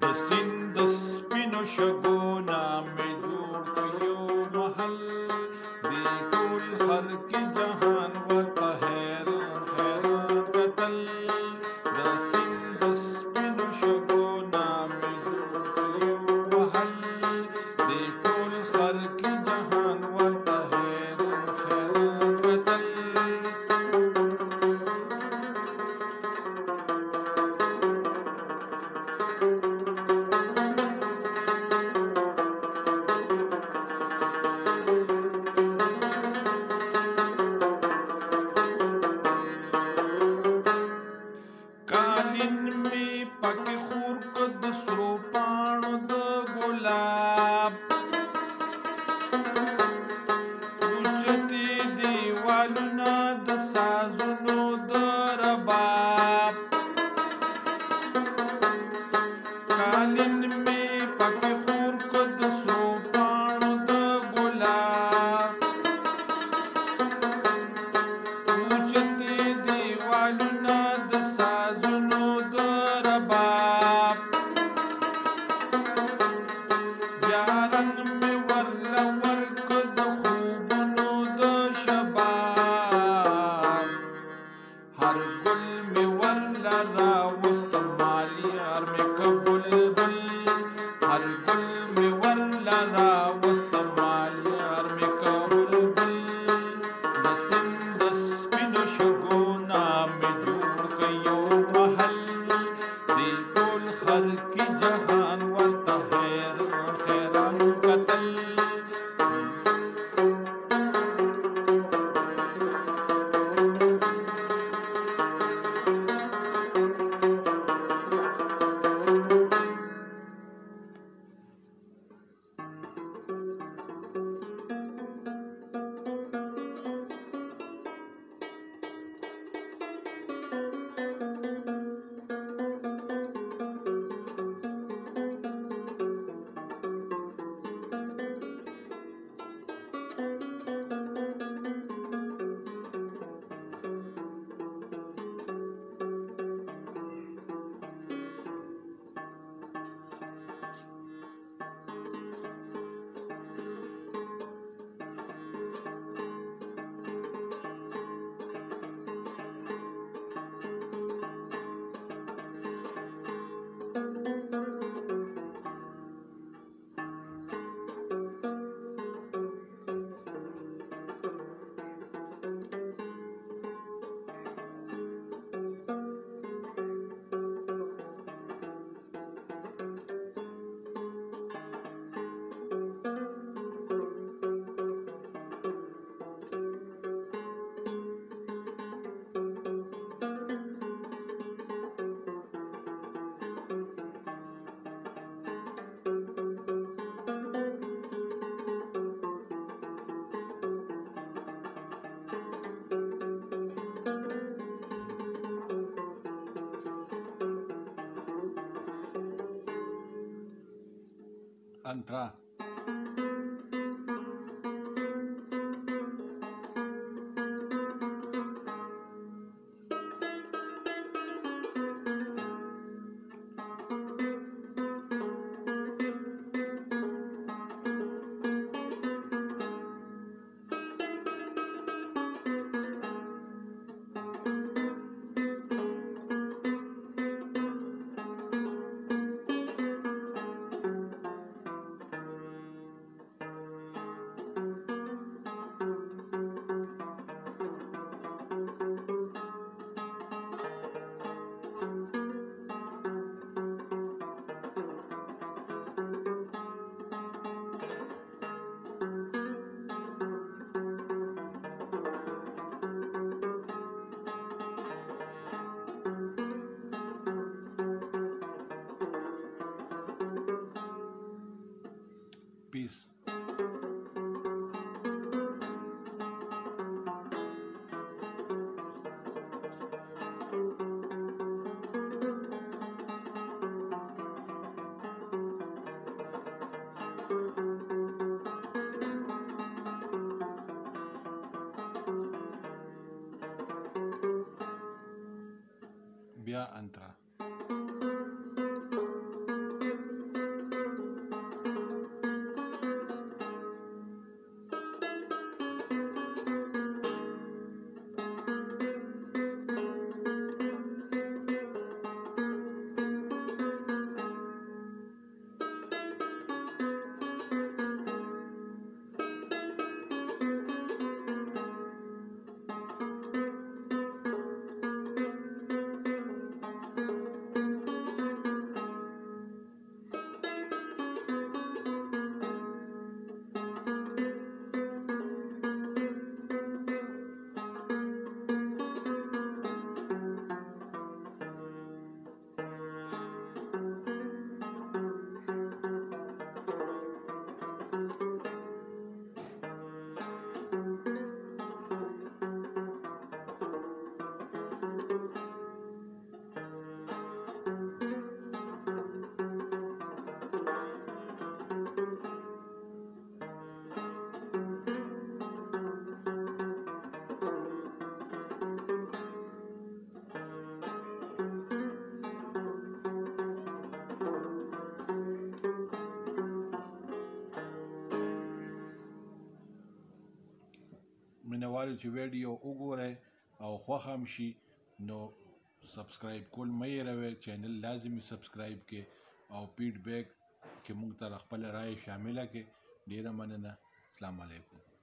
سیند سپینو شګو نامې جوړ کړو محل دی ټول خلق جهان ورته حیران حیران کتل د سیند سپینو شګو نامې جوړ کړو محل دی ټول خلق جهان ورته حیران حیران کتل कालीन में पके खूर को दूसरो पाणो द गुलाब उचती दीवालुना द साजुनो द रबाब कालीन में पके खूर को दूसरो पाणो द गुलाब उचती दीवालुना द साजुनो द रबाब बया रंग में वर्ला वर्क द खूबनो द शबाब हर गुल में वर्ला रावस्त मालियार में कबुलबुल हर गुल में वर्ला रावस्त मालियार में कबुलबुल द सिंध स्पिनो शगो नामे जोड़ कयो महल दे टोल खल्क जहान वर्ता हैरान हैरान कतल Entra. Peace. Bia Antra. غواړئ چې ویډیو وګورئ او خوښ هم شي نو سبسکرایب کول مه هېروئ چینل لازمي سبسکرایب کړئ او فیډبیک کې موږ ته خپله رایه شامله کړئ ډېره مننه السلام علیکم